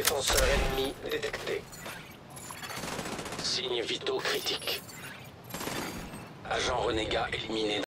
Défenseur ennemi détecté. Signes vitaux critiques. Agent renégat éliminé.